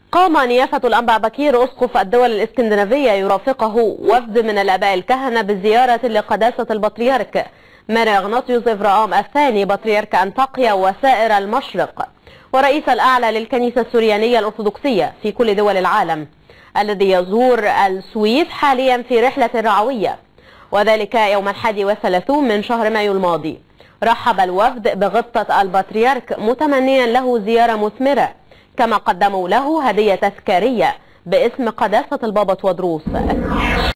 قام نيافة الأنبا بكير أسقف الدول الإسكندنافية يرافقه وفد من الآباء الكهنة بزيارة لقداسة البطريرك ماري إغناطيوس إفراام الثاني بطريرك أنطاكيا وسائر المشرق ورئيس الأعلى للكنيسة السريانية الأرثوذكسية في كل دول العالم، الذي يزور السويس حاليا في رحلة رعوية، وذلك يوم 31 من شهر مايو الماضي. رحب الوفد بغبطة البطريرك متمنيا له زيارة مثمرة، كما قدموا له هدية تذكارية باسم قداسة البابا تودروس.